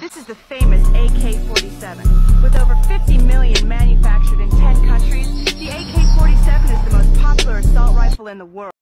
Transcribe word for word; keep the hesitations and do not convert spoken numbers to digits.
This is the famous A K forty-seven. With over fifty million manufactured in ten countries, the A K forty-seven is the most popular assault rifle in the world.